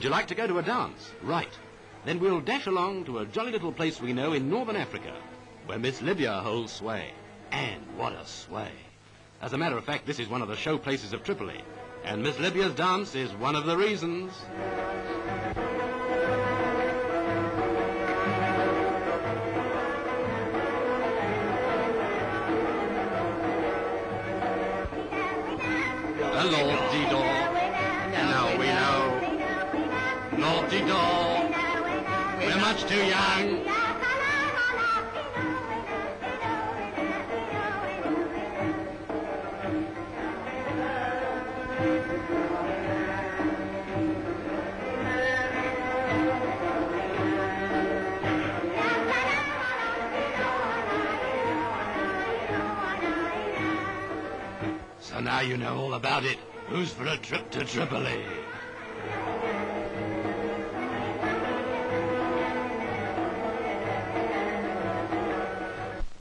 Would you like to go to a dance? Right. Then we'll dash along to a jolly little place we know in northern Africa, where Miss Libya holds sway. And what a sway. As a matter of fact, this is one of the show places of Tripoli, and Miss Libya's dance is one of the reasons. The Lord-dee-daw, and now we know. Lord-dee-daw, we're much too young. So now you know all about it. Who's for a trip to Tripoli?